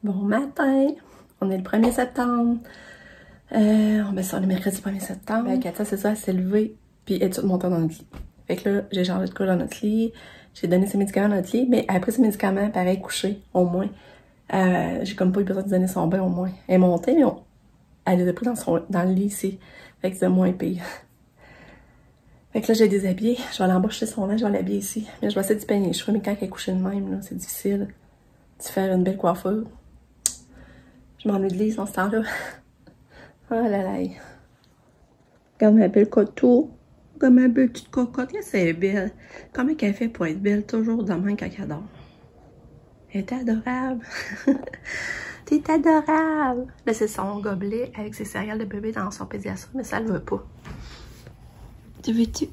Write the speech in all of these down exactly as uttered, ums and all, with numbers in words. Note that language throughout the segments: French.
Bon matin, on est le premier septembre. Euh, on met ça le mercredi premier septembre. Ben, Katia, c'est ça, elle s'est levée, puis elle est toute montée dans notre lit. Fait que là, j'ai changé de couche dans notre lit, j'ai donné ses médicaments dans notre lit, mais après ses médicaments, pareil, couché, au moins. Euh, j'ai comme pas eu besoin de donner son bain, au moins. Elle est montée, mais on... elle l'a pris dans, son... dans le lit ici. Fait que c'est moins pire. Fait que là, j'ai déshabillé. Je vais aller en bas chez son linge, je vais l'habiller ici. Mais je vais essayer de peigner les cheveux, mais quand elle est couchée de même, là, c'est difficile de faire une belle coiffure. Je m'ennuie de Lise en ce temps-là. Oh là là. Regarde ma belle coteau. Regarde ma belle petite cocotte. C'est belle. Comment qu'elle fait pour être belle toujours de même quand elle dort? Elle est adorable. T'es adorable. Là, c'est son gobelet avec ses céréales de bébé dans son pédiastre, mais ça le veut pas. Tu veux-tu?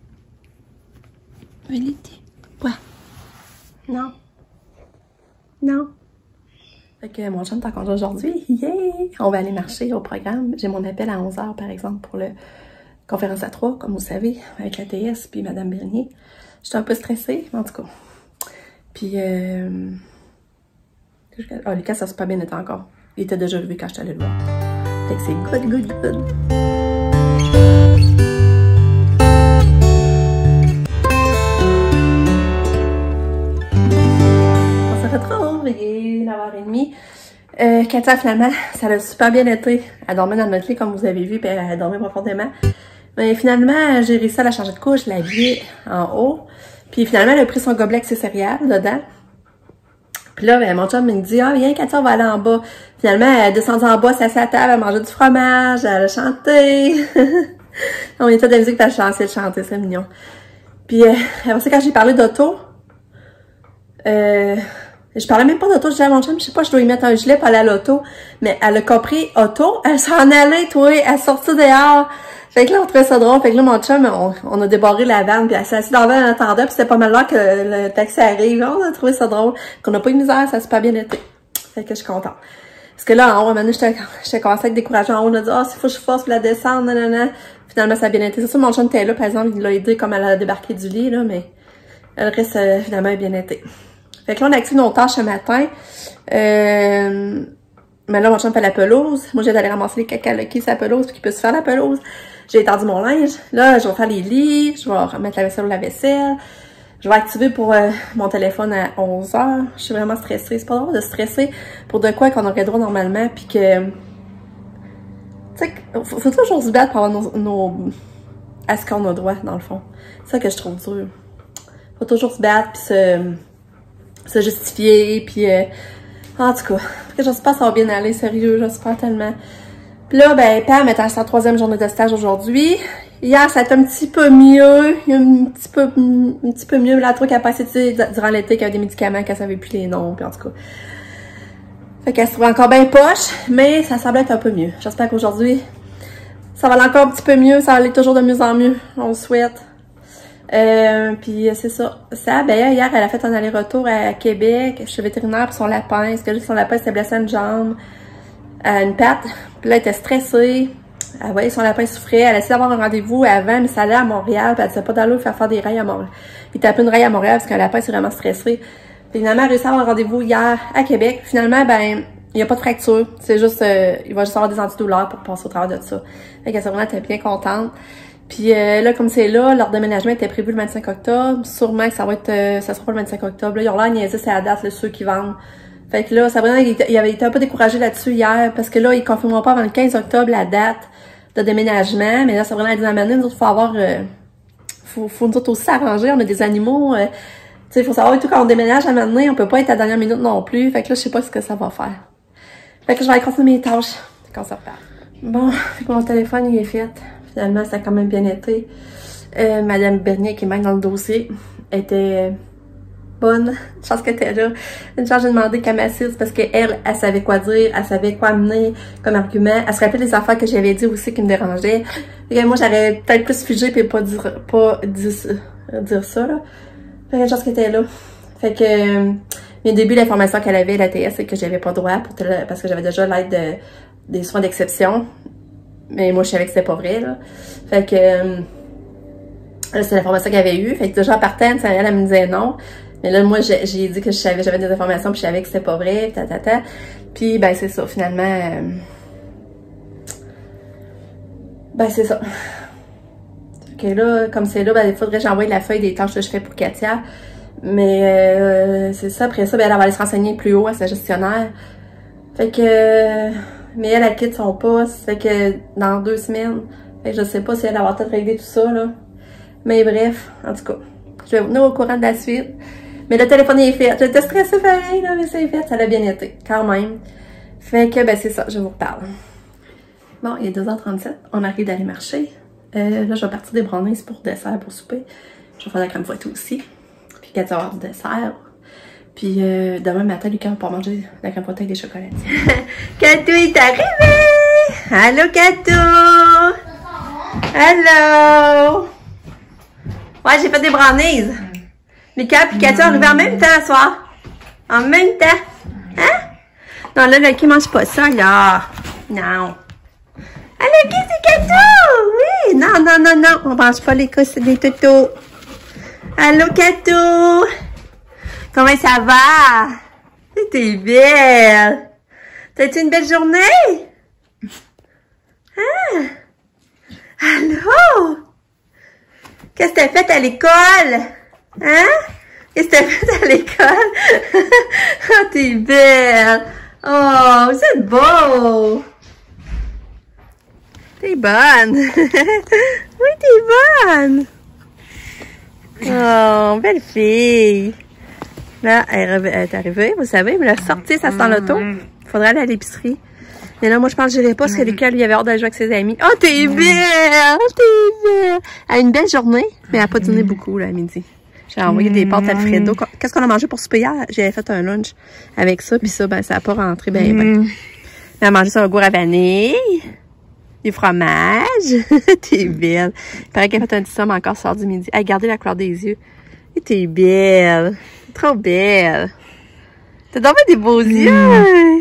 Veux-tu? Ouais. Non. Non. Fait que mon chum est en congé aujourd'hui. Yeah! On va aller marcher au programme. J'ai mon appel à onze heures, par exemple, pour la conférence à trois, comme vous savez, avec la T S puis Madame Bernier. J'étais un peu stressée, mais en tout cas. Puis, euh... oh, Lucas, ça s'est pas bien été encore. Il était déjà levé quand je suis allée le voir. Fait que c'est good, good, good. On se retrouve, il est neuf heures trente. Euh, Katia, finalement, ça a super bien été. Elle dormait dans notre lit, comme vous avez vu, puis elle a dormi profondément. Mais finalement, j'ai réussi à la changer de couche, je l'ai habillée en haut. Puis finalement, elle a pris son gobelet avec ses céréales dedans. Puis là, ben, mon chum me dit « Ah, viens, Katia, on va aller en bas. » Finalement, elle est descendue en bas, elle s'est assise à la table, elle mangeait du fromage, elle a chanté. On était de la musique, puis elle chantait, elle chantait, c'est mignon. Puis euh, après ça, quand j'ai parlé d'auto, euh, je parlais même pas d'auto, je disais à mon chum, je sais pas, je dois y mettre un gilet pour aller à l'auto. Mais elle a compris auto, elle s'en allait, toi, elle est sortie dehors. Fait que là, on trouvait ça drôle. Fait que là, mon chum, on, on a débarré la vanne, puis elle s'est assise dans la vanne en attendant, puis c'était pas mal là que le taxi arrive. On a trouvé ça drôle. Qu'on n'a pas eu de misère, ça s'est pas bien été. Fait que je suis contente. Parce que là, en haut, maintenant, j'étais commencé à être découragée. En haut, on a dit, ah, oh, s'il faut que je force pour la descendre, nanana. Finalement, ça a bien été. C'est sûr, mon chum était là, par exemple, il l'a aidé comme elle a débarqué du lit, là, mais le reste, euh, finalement, a bien été. Fait que là, on a activé nos tâches ce matin. Euh, mais là, mon chum fait la pelouse. Moi, j'ai d'aller ramasser les caca qui sa pelouse, puis qu'il peut se faire la pelouse. J'ai étendu mon linge. Là, je vais faire les lits. Je vais remettre la vaisselle ou la vaisselle. Je vais activer pour euh, mon téléphone à onze heures. Je suis vraiment stressée. C'est pas drôle de stresser pour de quoi qu'on aurait droit normalement, puis que... Tu sais, faut, faut toujours se battre pour avoir nos... nos à ce qu'on a droit, dans le fond. C'est ça que je trouve dur. Faut toujours se battre, puis se... se justifier, puis... Euh, en tout cas, j'espère que ça va bien aller, sérieux, j'espère tellement. Puis là, ben, Pam est à sa troisième journée de stage aujourd'hui. Hier, ça a été un petit peu mieux, un petit peu, un petit peu mieux. La truc a passé, tu sais, durant l'été, qu'il y avait des médicaments qu'elle savait plus les noms, puis en tout cas. Fait qu'elle se trouvait encore bien poche, mais ça semblait être un peu mieux. J'espère qu'aujourd'hui, ça va aller encore un petit peu mieux, ça va aller toujours de mieux en mieux, on le souhaite. Euh, puis c'est ça. Ça, ben, hier, elle a fait un aller-retour à Québec, chez le vétérinaire pour son lapin, parce que son lapin s'est blessé à une jambe, à une patte. Puis là, elle était stressée. Elle voyait son lapin souffrait. Elle a essayé d'avoir un rendez-vous avant, mais ça allait à Montréal. Puis elle disait pas d'aller faire faire des rails à Montréal. Il tapait une raille à Montréal parce qu'un lapin s'est vraiment stressé. Puis finalement, elle a réussi à avoir un rendez-vous hier à Québec. Finalement, ben, il n'y a pas de fracture. C'est juste, euh, il va juste avoir des antidouleurs pour passer au travers de ça. Fait qu'elle s'est vraiment était bien contente. Puis euh, là, comme c'est là, leur déménagement était prévu le vingt-cinq octobre. Sûrement que ça va être, euh, ça sera pas le vingt-cinq octobre. Là, ils ont l'air niaisés, c'est la date, là, ceux qui vendent. Fait que là, Sabrina, il, il avait été un peu découragé là-dessus hier, parce que là, ils confirmeront pas avant le quinze octobre la date de déménagement. Mais là, Sabrina a dit à Manon, nous autres, faut avoir, euh, faut, faut nous autres aussi s'arranger, on a des animaux, euh, tu sais, il faut savoir et tout, quand on déménage à Manon, on peut pas être à la dernière minute non plus. Fait que là, je sais pas ce que ça va faire. Fait que je vais aller continuer mes tâches quand ça repart. Bon, fait que mon téléphone, il est fait. Finalement, ça a quand même bien été. Euh, Madame Bernier, qui est même dans le dossier, était bonne. Une chance qu'elle était là. Une chance, j'ai demandé qu'elle m'assiste parce qu'elle, elle, elle savait quoi dire, elle savait quoi amener comme argument. Elle se rappelait des affaires que j'avais dit aussi qui me dérangeaient. Et moi, j'aurais peut-être plus figé et pas dire, pas dire, dire ça, là. Fait que une chance qu'elle était là. Fait que, euh, au début, l'information qu'elle avait, la T S, c'est que j'avais pas droit pour parce que j'avais déjà l'aide de, des soins d'exception. Mais moi, je savais que c'était pas vrai, là. Fait que, euh, c'est l'information qu'elle avait eue. Fait que déjà, en partant, elle, elle me disait non. Mais là, moi, j'ai dit que je savais, j'avais des informations, puis je savais que c'était pas vrai, ta, ta, ta. Puis, ben, c'est ça, finalement. Euh... Ben, c'est ça. Ok, là, comme c'est là, ben, il faudrait que j'envoie la feuille des tâches que je fais pour Katia. Mais, euh, c'est ça. Après ça, ben, elle va aller se renseigner plus haut à sa gestionnaire. Fait que. Euh... Mais elle, elle quitte son poste. Fait que dans deux semaines. Fait que je sais pas si elle va peut-être régler tout ça, là. Mais bref, en tout cas. Je vais vous tenir au courant de la suite. Mais le téléphone est fait. J'étais stressée pareil, là, mais c'est fait. Ça a bien été, quand même. Fait que, ben, c'est ça, je vous reparle. Bon, il est deux heures trente-sept. On arrive d'aller marcher. Euh, là, je vais partir des brownies pour dessert, pour souper. Je vais faire la crème fouettée aussi. Puis quatre heures du dessert. Puis euh, demain matin, Lucas va pouvoir manger la crème fouettée avec des chocolats. Katou est arrivé! Allô, Katou! Allô! Ouais, j'ai fait des brownies. Lucas et Katou arrivent en même temps ce soir. En même temps. Hein? Non, là, Lucky mange pas ça, là. Non. Ah, Lucky, c'est Katou! Oui! Non, non, non, non. On mange pas les cousses, les toutous. Allô, Katou! Comment ça va? T'es belle! T'as-tu une belle journée? Hein? Allô? Qu'est-ce que t'as fait à l'école? Hein? Qu'est-ce que t'as fait à l'école? Oh, t'es belle! Oh, c'est beau! T'es bonne! Oui, t'es bonne! Oh, belle fille! Là, elle est arrivée, vous savez, mais la sortie, ça sent l'auto. Il faudrait aller à l'épicerie. Mais là, moi, je pense que j'irai pas parce que Lucas, lui, avait hâte d'aller jouer avec ses amis. Oh, t'es belle! T'es belle! Elle a une belle journée, mais elle n'a pas dîné beaucoup, là, à midi. J'ai envoyé des pâtes Alfredo. Qu'est-ce qu'on a mangé pour souper hier? J'avais fait un lunch avec ça, puis ça, ben, ça n'a pas rentré bien, ben. Elle a mangé ça au goût à vanille, du fromage. T'es belle. Il paraît qu'elle a fait un petit somme encore ce soir du midi. Elle a gardé la couleur des yeux. Et t'es belle. Trop belle. T'as donc des beaux yeux.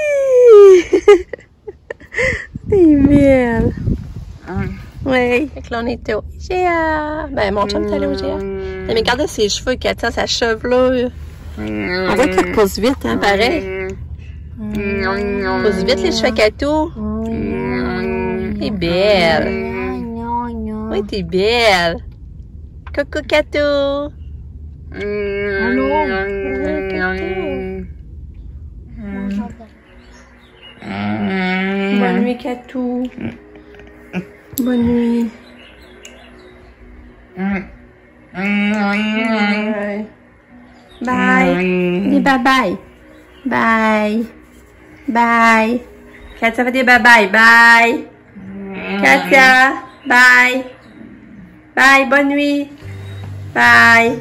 T'es belle. Oui. Fait que là, on était au I G A. Ben, mon chum est allé au I G A. Mais regardez ses cheveux, Katia, sa chevelure. On voit qu'elle repousse vite, hein, pareil. Pousse vite les cheveux à Katou. T'es belle. Oui, t'es belle. Coucou, Katou. Allô? Bonne nuit, Katou. Bonne nuit. Bye. Bye. Dis bye bye. Bye. Bye. Katia fait des bye bye. Bye. Katia. Bye. Bye. Bonne nuit. Bye.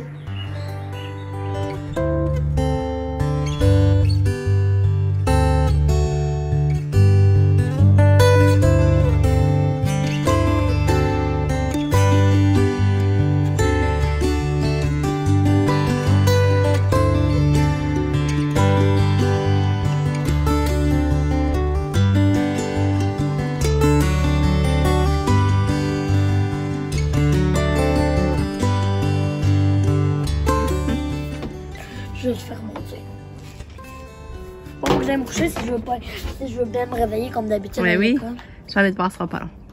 Je vais te faire manger. Bon, je vais me coucher si je veux pas, si je veux bien me réveiller comme d'habitude. Mais oui, je vais aller te voir, ce sera pas long.